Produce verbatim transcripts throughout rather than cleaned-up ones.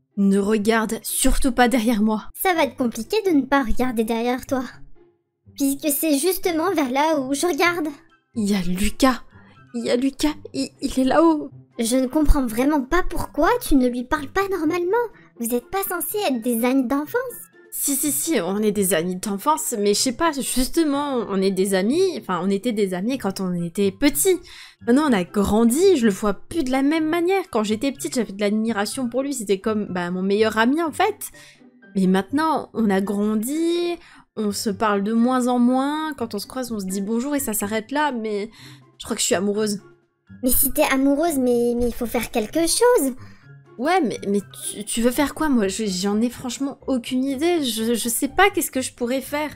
Ne regarde surtout pas derrière moi. Ça va être compliqué de ne pas regarder derrière toi. Puisque c'est justement vers là où je regarde. Il y a Lucas. Il y a Lucas. Il, il est là-haut. Je ne comprends vraiment pas pourquoi tu ne lui parles pas normalement. Vous n'êtes pas censés être des amis d'enfance. Si, si, si, on est des amis d'enfance, mais je sais pas, justement, on est des amis, enfin, on était des amis quand on était petits. Maintenant, on a grandi, je le vois plus de la même manière. Quand j'étais petite, j'avais de l'admiration pour lui, c'était comme, bah, mon meilleur ami, en fait. Mais maintenant, on a grandi, on se parle de moins en moins, quand on se croise, on se dit bonjour et ça s'arrête là, mais je crois que je suis amoureuse. Mais si t'es amoureuse, mais il faut faire quelque chose. Ouais, mais, mais tu, tu veux faire quoi, moi? J'en ai franchement aucune idée. Je, je sais pas qu'est-ce que je pourrais faire.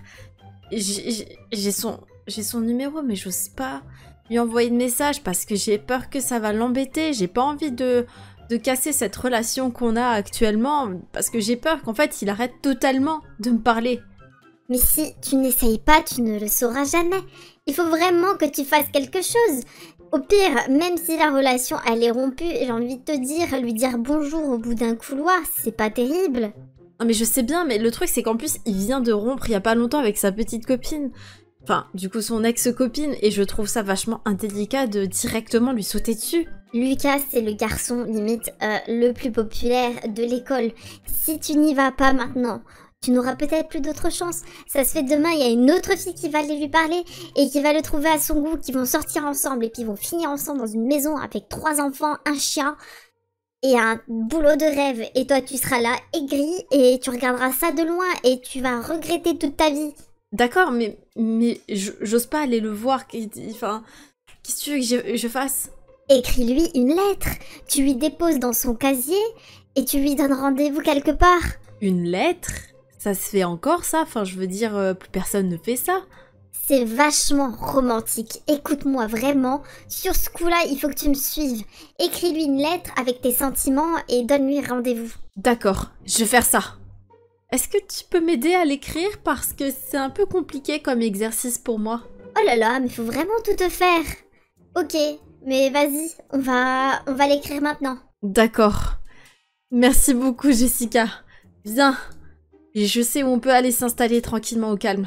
J'ai son, j'ai son numéro, mais j'ose pas lui envoyer de message parce que j'ai peur que ça va l'embêter. J'ai pas envie de, de casser cette relation qu'on a actuellement parce que j'ai peur qu'en fait, il arrête totalement de me parler. Mais si tu n'essayes pas, tu ne le sauras jamais. Il faut vraiment que tu fasses quelque chose. Au pire, même si la relation elle est rompue, j'ai envie de te dire, lui dire bonjour au bout d'un couloir, c'est pas terrible. Non mais je sais bien, mais le truc c'est qu'en plus il vient de rompre il y a pas longtemps avec sa petite copine. Enfin, du coup son ex-copine, et je trouve ça vachement indélicat de directement lui sauter dessus. Lucas, c'est le garçon limite euh, le plus populaire de l'école. Si tu n'y vas pas maintenant, tu n'auras peut-être plus d'autres chances. Ça se fait demain, il y a une autre fille qui va aller lui parler et qui va le trouver à son goût, qui vont sortir ensemble et puis ils vont finir ensemble dans une maison avec trois enfants, un chien et un boulot de rêve. Et toi, tu seras là aigri et tu regarderas ça de loin et tu vas regretter toute ta vie. D'accord, mais, mais j'ose pas aller le voir. Enfin, qu'est-ce que tu veux que je, je fasse? Écris-lui une lettre. Tu lui déposes dans son casier et tu lui donnes rendez-vous quelque part. Une lettre? Ça se fait encore ça? Enfin, je veux dire, euh, plus personne ne fait ça. C'est vachement romantique. Écoute-moi vraiment. Sur ce coup-là, il faut que tu me suives. Écris-lui une lettre avec tes sentiments et donne-lui rendez-vous. D'accord, je vais faire ça. Est-ce que tu peux m'aider à l'écrire? Parce que c'est un peu compliqué comme exercice pour moi. Oh là là, mais faut vraiment tout te faire. Ok, mais vas-y, on va, on va l'écrire maintenant. D'accord. Merci beaucoup, Jessica. Viens. Et je sais où on peut aller s'installer tranquillement au calme.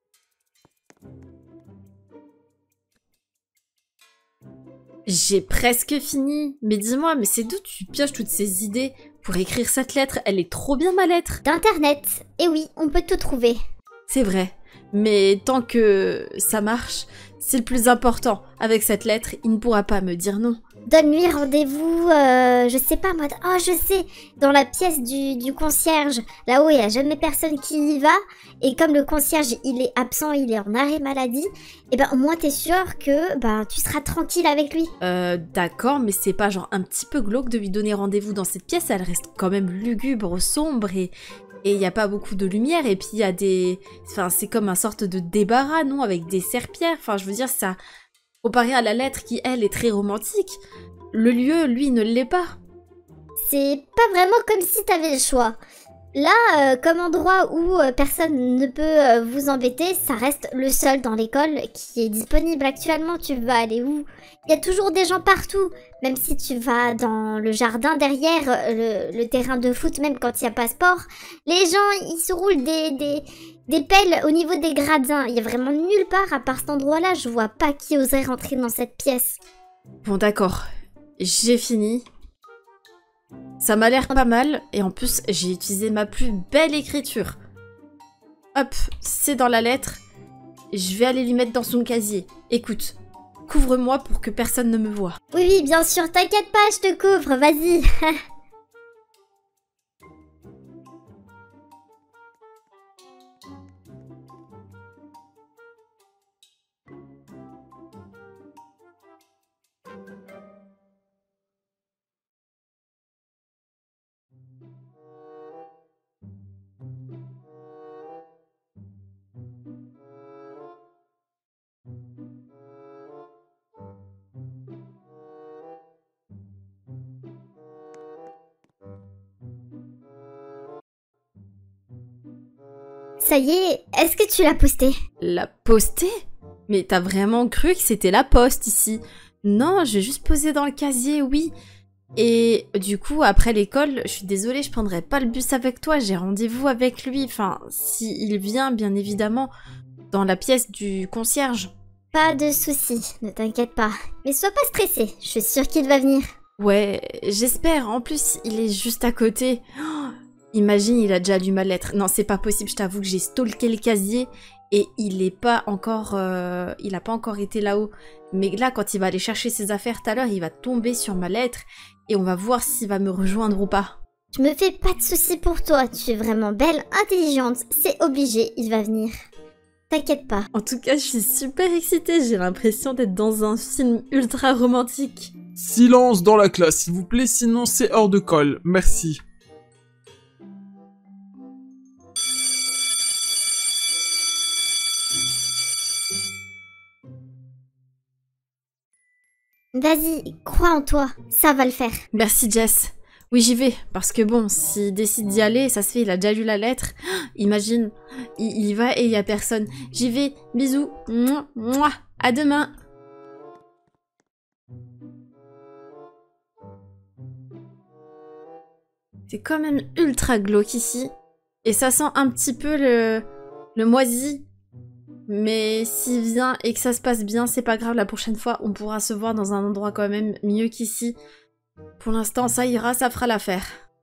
J'ai presque fini. Mais dis-moi, mais c'est d'où tu pioches toutes ces idées pour écrire cette lettre? Elle est trop bien, ma lettre. D'internet. Et oui, on peut tout trouver. C'est vrai. Mais tant que ça marche, c'est le plus important. Avec cette lettre, il ne pourra pas me dire non. Donne-lui rendez-vous, euh, je sais pas moi, oh je sais, dans la pièce du, du concierge. Là-haut, il n'y a jamais personne qui y va. Et comme le concierge, il est absent, il est en arrêt maladie, et ben au moins t'es sûr que ben, tu seras tranquille avec lui. Euh, d'accord, mais c'est pas genre un petit peu glauque de lui donner rendez-vous dans cette pièce? Elle reste quand même lugubre, sombre et... Et il n'y a pas beaucoup de lumière, et puis il y a des... Enfin, c'est comme un sorte de débarras, non? Avec des serpillères, enfin, je veux dire, ça... Comparé à la lettre qui, elle, est très romantique, le lieu, lui, ne l'est pas. C'est pas vraiment comme si t'avais le choix. Là, euh, comme endroit où euh, personne ne peut euh, vous embêter, ça reste le seul dans l'école qui est disponible actuellement. Tu vas aller où? Il y a toujours des gens partout. Même si tu vas dans le jardin derrière euh, le, le terrain de foot, même quand il n'y a pas sport, les gens, ils se roulent des, des, des pelles au niveau des gradins. Il y a vraiment nulle part à part cet endroit-là. Je vois pas qui oserait rentrer dans cette pièce. Bon, d'accord. J'ai fini. Ça m'a l'air pas mal, et en plus, j'ai utilisé ma plus belle écriture. Hop, c'est dans la lettre. Je vais aller lui mettre dans son casier. Écoute, couvre-moi pour que personne ne me voie. Oui, oui, bien sûr, t'inquiète pas, je te couvre, vas-y. Ça y est, est-ce que tu l'as posté? La poster? Mais t'as vraiment cru que c'était la poste ici? Non, j'ai juste posé dans le casier, oui. Et du coup, après l'école, je suis désolée, je prendrai pas le bus avec toi, j'ai rendez-vous avec lui. Enfin, s'il vient, bien évidemment, dans la pièce du concierge. Pas de soucis, ne t'inquiète pas. Mais sois pas stressé, je suis sûre qu'il va venir. Ouais, j'espère. En plus, il est juste à côté. Oh, imagine, il a déjà lu ma lettre. Non, c'est pas possible, je t'avoue que j'ai stalké le casier et il est pas encore... Euh, il a pas encore été là-haut. Mais là, quand il va aller chercher ses affaires tout à l'heure, il va tomber sur ma lettre et on va voir s'il va me rejoindre ou pas. Je me fais pas de soucis pour toi, tu es vraiment belle, intelligente, c'est obligé, il va venir. T'inquiète pas. En tout cas, je suis super excitée, j'ai l'impression d'être dans un film ultra romantique. Silence dans la classe, s'il vous plaît, sinon c'est hors de colle. Merci. Vas-y, crois en toi, ça va le faire. Merci Jess. Oui, j'y vais, parce que bon, s'il décide d'y aller, ça se fait, il a déjà lu la lettre. Imagine, il, il y va et il y a personne. J'y vais, bisous, mouah, mouah, à demain. C'est quand même ultra glauque ici. Et ça sent un petit peu le, le moisi. Mais s'il vient et que ça se passe bien, c'est pas grave, la prochaine fois, on pourra se voir dans un endroit quand même mieux qu'ici. Pour l'instant, ça ira, ça fera l'affaire.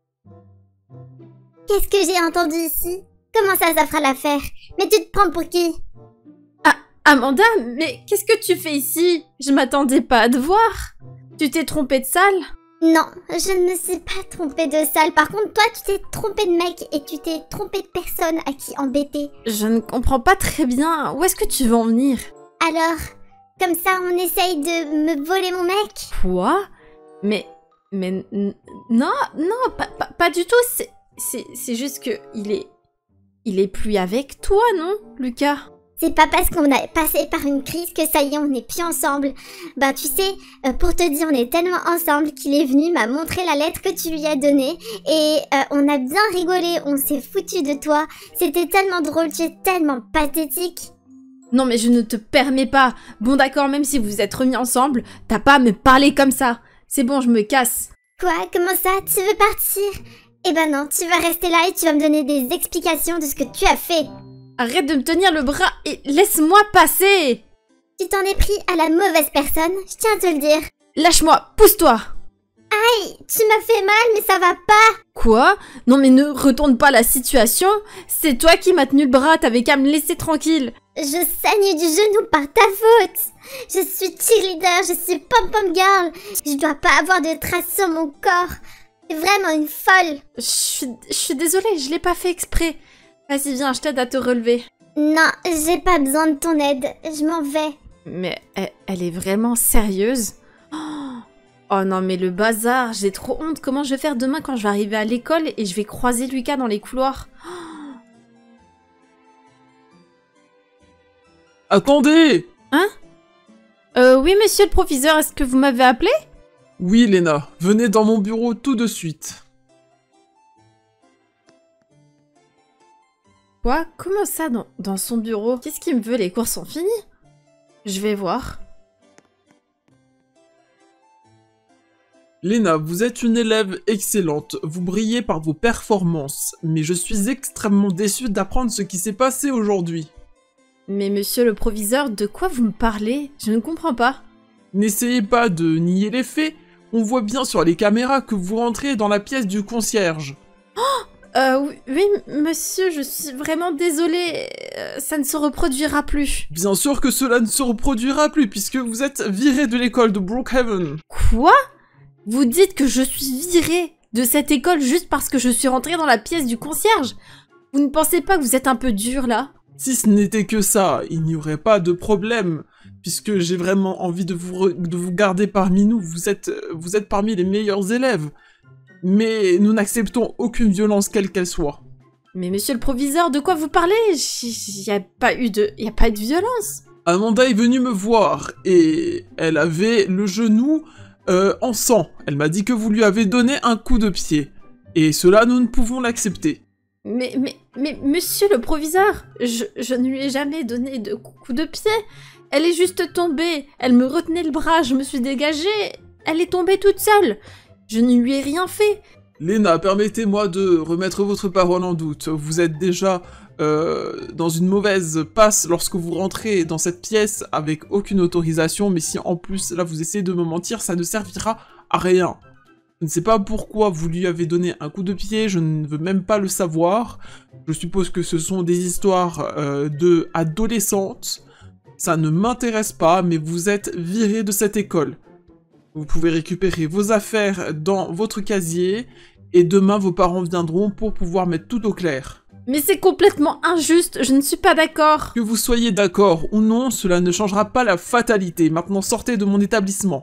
Qu'est-ce que j'ai entendu ici? Comment ça, ça fera l'affaire? Mais tu te prends pour qui? Ah, Amanda, mais qu'est-ce que tu fais ici? Je m'attendais pas à te voir. Tu t'es trompée de salle? Non, je ne me suis pas trompée de salle. Par contre, toi, tu t'es trompée de mec et tu t'es trompée de personne à qui embêter. Je ne comprends pas très bien. Où est-ce que tu veux en venir? Alors, comme ça, on essaye de me voler mon mec? Quoi? Mais... Mais... Non, non, pas, pas, pas du tout. C'est... C'est juste que il est... Il est plus avec toi, non, Lucas? C'est pas parce qu'on a passé par une crise que ça y est, on n'est plus ensemble. Ben tu sais, euh, pour te dire, on est tellement ensemble qu'il est venu, m'a montré la lettre que tu lui as donnée. Et euh, on a bien rigolé, on s'est foutu de toi. C'était tellement drôle, tu es tellement pathétique. Non mais je ne te permets pas. Bon d'accord, même si vous êtes remis ensemble, t'as pas à me parler comme ça. C'est bon, je me casse. Quoi? Comment ça? Tu veux partir? Eh ben non, tu vas rester là et tu vas me donner des explications de ce que tu as fait. Arrête de me tenir le bras et laisse-moi passer! Tu t'en es pris à la mauvaise personne, je tiens à te le dire. Lâche-moi, pousse-toi! Aïe, tu m'as fait mal, mais ça va pas! Quoi? Non mais ne retourne pas la situation! C'est toi qui m'as tenu le bras, t'avais qu'à me laisser tranquille! Je saigne du genou par ta faute! Je suis cheerleader, je suis pom-pom girl! Je dois pas avoir de traces sur mon corps! C'est vraiment une folle! Je suis, je suis désolée, je l'ai pas fait exprès. Vas-y, viens, je t'aide à te relever. Non, j'ai pas besoin de ton aide. Je m'en vais. Mais elle, elle est vraiment sérieuse? Oh non, mais le bazar, j'ai trop honte. Comment je vais faire demain quand je vais arriver à l'école et je vais croiser Lucas dans les couloirs? Attendez! Hein? Euh, oui, monsieur le proviseur, est-ce que vous m'avez appelé? Oui, Léna, venez dans mon bureau tout de suite. Quoi? Comment ça dans, dans son bureau? Qu'est-ce qu'il me veut? Les cours sont finis? Je vais voir. Léna, vous êtes une élève excellente, vous brillez par vos performances, mais je suis extrêmement déçu d'apprendre ce qui s'est passé aujourd'hui. Mais monsieur le proviseur, de quoi vous me parlez? Je ne comprends pas. N'essayez pas de nier les faits, on voit bien sur les caméras que vous rentrez dans la pièce du concierge. Oh! Euh, oui, oui, monsieur, je suis vraiment désolée. Euh, ça ne se reproduira plus. Bien sûr que cela ne se reproduira plus, puisque vous êtes viré de l'école de Brookhaven. Quoi? Vous dites que je suis virée de cette école juste parce que je suis rentrée dans la pièce du concierge? Vous ne pensez pas que vous êtes un peu dur, là? Si ce n'était que ça, il n'y aurait pas de problème, puisque j'ai vraiment envie de vous, de vous garder parmi nous. Vous êtes, vous êtes parmi les meilleurs élèves. Mais nous n'acceptons aucune violence quelle qu'elle soit. Mais monsieur le proviseur, de quoi vous parlez? Il n'y a pas eu de... Il a pas eu de violence. Amanda est venue me voir, et elle avait le genou euh, en sang. Elle m'a dit que vous lui avez donné un coup de pied. Et cela, nous ne pouvons l'accepter. Mais, mais, mais, monsieur le proviseur, je, je ne lui ai jamais donné de coup de pied. Elle est juste tombée. Elle me retenait le bras, je me suis dégagée. Elle est tombée toute seule. Je ne lui ai rien fait. Léna, permettez-moi de remettre votre parole en doute. Vous êtes déjà euh, dans une mauvaise passe lorsque vous rentrez dans cette pièce avec aucune autorisation, mais si en plus, là, vous essayez de me mentir, ça ne servira à rien. Je ne sais pas pourquoi vous lui avez donné un coup de pied, je ne veux même pas le savoir. Je suppose que ce sont des histoires euh, de adolescentes. Ça ne m'intéresse pas, mais vous êtes viré de cette école. Vous pouvez récupérer vos affaires dans votre casier, et demain vos parents viendront pour pouvoir mettre tout au clair. Mais c'est complètement injuste, je ne suis pas d'accord. Que vous soyez d'accord ou non, cela ne changera pas la fatalité. Maintenant, sortez de mon établissement.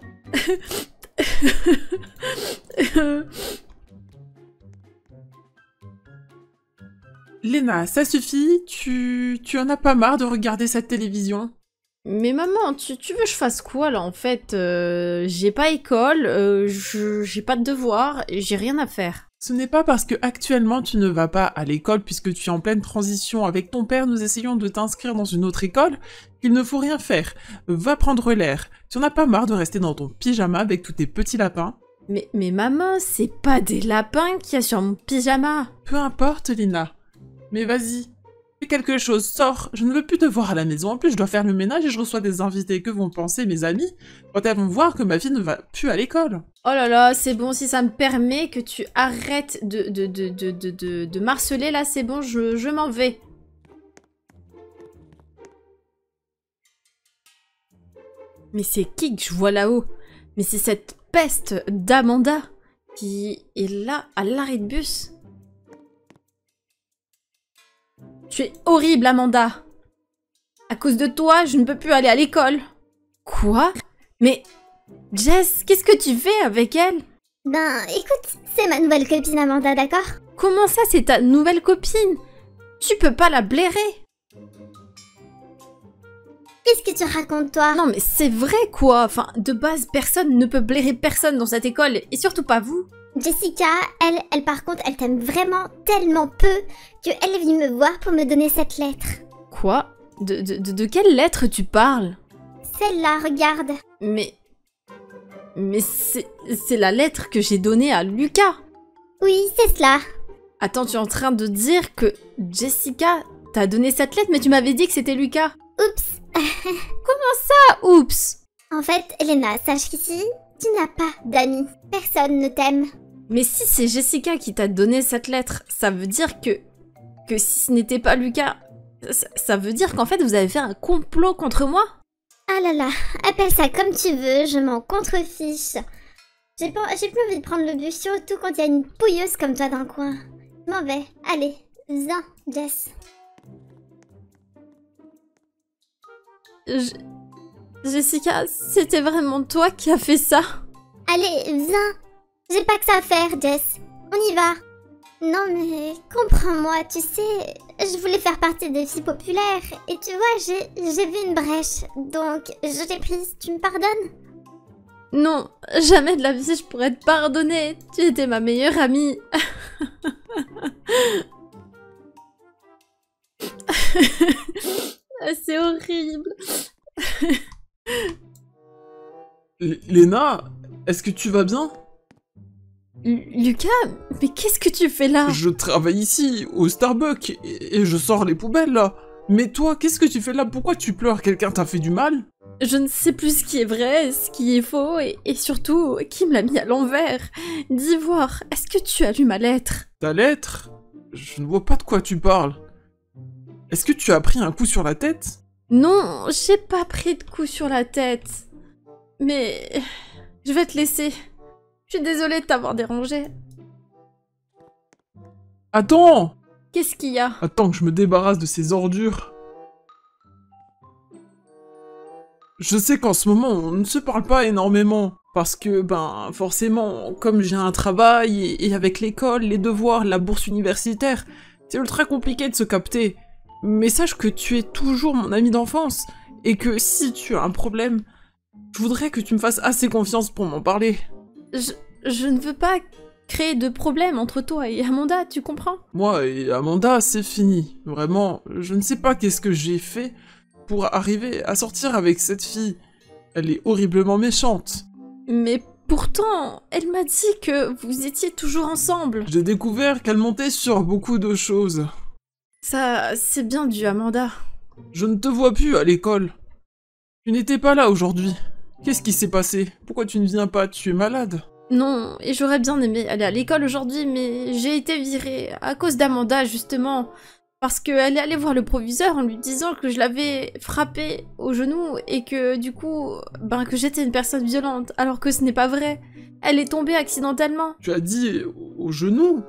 Léna, ça suffit, tu... tu en as pas marre de regarder cette télévision? Mais maman, tu, tu veux que je fasse quoi là en fait? euh, J'ai pas école, euh, je- j'ai pas de devoirs, et j'ai rien à faire. Ce n'est pas parce que actuellement tu ne vas pas à l'école puisque tu es en pleine transition avec ton père, nous essayons de t'inscrire dans une autre école, qu'il ne faut rien faire. Va prendre l'air. Tu en as pas marre de rester dans ton pyjama avec tous tes petits lapins? Mais, mais maman, c'est pas des lapins qu'il y a sur mon pyjama. Peu importe, Lina. Mais vas-y. Fais quelque chose, sors. Je ne veux plus te voir à la maison. En plus, je dois faire le ménage et je reçois des invités. Que vont penser mes amis quand elles vont voir que ma fille ne va plus à l'école? Oh là là, c'est bon, si ça me permet que tu arrêtes de, de, de, de, de, de, de marceler, là, c'est bon, je, je m'en vais. Mais c'est qui que je vois là-haut? Mais c'est cette peste d'Amanda qui est là, à l'arrêt de bus. Tu es horrible, Amanda. À cause de toi, je ne peux plus aller à l'école. Quoi? Mais... Jess, qu'est-ce que tu fais avec elle? Ben, écoute, c'est ma nouvelle copine Amanda, d'accord? Comment ça, c'est ta nouvelle copine? Tu peux pas la blairer. Qu'est-ce que tu racontes, toi? Non mais c'est vrai quoi. Enfin, de base, personne ne peut blairer personne dans cette école, et surtout pas vous. Jessica, elle, elle par contre, elle t'aime vraiment tellement peu qu'elle est venue me voir pour me donner cette lettre. Quoi? de, de, de, de quelle lettre tu parles? Celle-là, regarde. Mais... Mais c'est c'est la lettre que j'ai donnée à Lucas. Oui, c'est cela. Attends, tu es en train de dire que Jessica t'a donné cette lettre, mais tu m'avais dit que c'était Lucas. Oups. Ah, oups. En fait, Elena, sache qu'ici, tu n'as pas d'amis. Personne ne t'aime. Mais si c'est Jessica qui t'a donné cette lettre, ça veut dire que... Que si ce n'était pas Lucas... Ça, ça veut dire qu'en fait vous avez fait un complot contre moi? Ah là là, appelle ça comme tu veux, je m'en contrefiche. J'ai pas, j'ai plus envie de prendre le bus, surtout quand il y a une pouilleuse comme toi dans le coin. Je m'en vais. Allez, viens, Jess. Je... Jessica, c'était vraiment toi qui as fait ça? Allez, viens. J'ai pas que ça à faire, Jess. On y va. Non mais, comprends-moi, tu sais, je voulais faire partie des filles populaires, et tu vois, j'ai, j'ai vu une brèche, donc je l'ai prise, tu me pardonnes? Non, jamais de la vie je pourrais te pardonner. Tu étais ma meilleure amie. C'est horrible. L- Léna, est-ce que tu vas bien? L- Lucas, mais qu'est-ce que tu fais là? Je travaille ici, au Starbucks, et, et je sors les poubelles, là. Mais toi, qu'est-ce que tu fais là? Pourquoi tu pleures? Quelqu'un t'a fait du mal? Je ne sais plus ce qui est vrai, ce qui est faux, et, et surtout, qui me l'a mis à l'envers. Dis voir, est-ce que tu as lu ma lettre? Ta lettre? Je ne vois pas de quoi tu parles. Est-ce que tu as pris un coup sur la tête? Non, j'ai pas pris de coup sur la tête. Mais... je vais te laisser. Je suis désolée de t'avoir dérangé. Attends! Qu'est-ce qu'il y a? Attends que je me débarrasse de ces ordures. Je sais qu'en ce moment, on ne se parle pas énormément. Parce que, ben, forcément, comme j'ai un travail, et, et avec l'école, les devoirs, la bourse universitaire, c'est ultra compliqué de se capter. Mais sache que tu es toujours mon ami d'enfance, et que si tu as un problème, je voudrais que tu me fasses assez confiance pour m'en parler. Je, je ne veux pas créer de problème entre toi et Amanda, tu comprends? Moi et Amanda, c'est fini. Vraiment, je ne sais pas qu'est-ce que j'ai fait pour arriver à sortir avec cette fille. Elle est horriblement méchante. Mais Pourtant, elle m'a dit que vous étiez toujours ensemble. J'ai découvert qu'elle montait sur beaucoup de choses. Ça, c'est bien dû à Amanda. Je ne te vois plus à l'école. Tu n'étais pas là aujourd'hui. Qu'est-ce qui s'est passé? Pourquoi tu ne viens pas? Tu es malade? Non, et j'aurais bien aimé aller à l'école aujourd'hui, mais j'ai été virée à cause d'Amanda, justement. Parce qu'elle est allée voir le proviseur en lui disant que je l'avais frappée au genou et que, du coup, ben, que j'étais une personne violente, alors que ce n'est pas vrai. Elle est tombée accidentellement. Tu as dit au genou?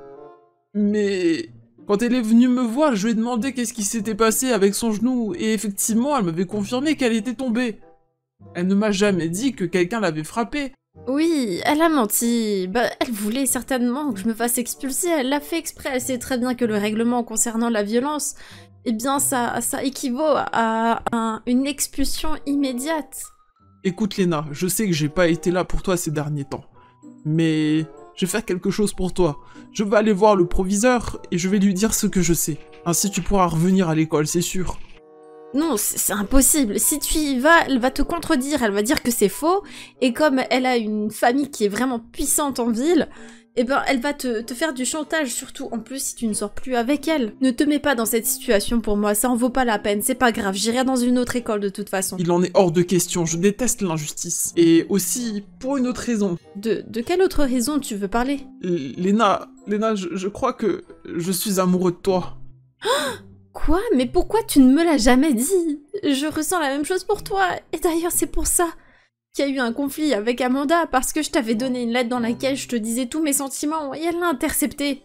Mais quand elle est venue me voir, je lui ai demandé qu'est-ce qui s'était passé avec son genou, et effectivement, elle m'avait confirmé qu'elle était tombée. Elle ne m'a jamais dit que quelqu'un l'avait frappée. Oui, elle a menti. Bah, elle voulait certainement que je me fasse expulser. Elle l'a fait exprès. Elle sait très bien que le règlement concernant la violence, eh bien, ça, ça équivaut à un- une expulsion immédiate. Écoute Léna, je sais que j'ai pas été là pour toi ces derniers temps. Mais je vais faire quelque chose pour toi. Je vais aller voir le proviseur et je vais lui dire ce que je sais. Ainsi tu pourras revenir à l'école, c'est sûr. Non, c'est c'est impossible. Si tu y vas, elle va te contredire, elle va dire que c'est faux, et comme elle a une famille qui est vraiment puissante en ville, eh ben elle va te, te faire du chantage, surtout en plus si tu ne sors plus avec elle. Ne te mets pas dans cette situation pour moi, ça en vaut pas la peine, c'est pas grave, j'irai dans une autre école de toute façon. Il en est hors de question, je déteste l'injustice. Et aussi, pour une autre raison. De, de quelle autre raison tu veux parler? L- Léna, Léna, je, je crois que je suis amoureux de toi. Quoi? Mais pourquoi tu ne me l'as jamais dit? Je ressens la même chose pour toi, et d'ailleurs c'est pour ça qu'il y a eu un conflit avec Amanda, parce que je t'avais donné une lettre dans laquelle je te disais tous mes sentiments, et elle l'a interceptée.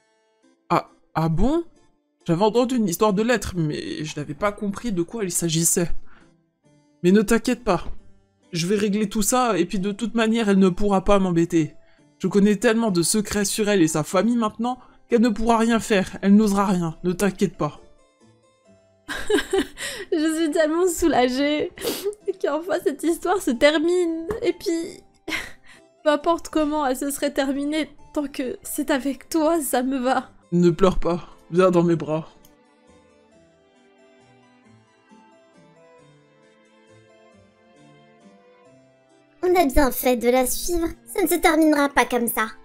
Ah, ah bon? J'avais entendu une histoire de lettres, mais je n'avais pas compris de quoi il s'agissait. Mais ne t'inquiète pas. Je vais régler tout ça, et puis de toute manière, elle ne pourra pas m'embêter. Je connais tellement de secrets sur elle et sa famille maintenant, qu'elle ne pourra rien faire, elle n'osera rien, ne t'inquiète pas. Je suis tellement soulagée qu'enfin cette histoire se termine. Et puis, peu importe comment elle se serait terminée, tant que c'est avec toi, ça me va. Ne pleure pas, viens dans mes bras. On a bien fait de la suivre, ça ne se terminera pas comme ça.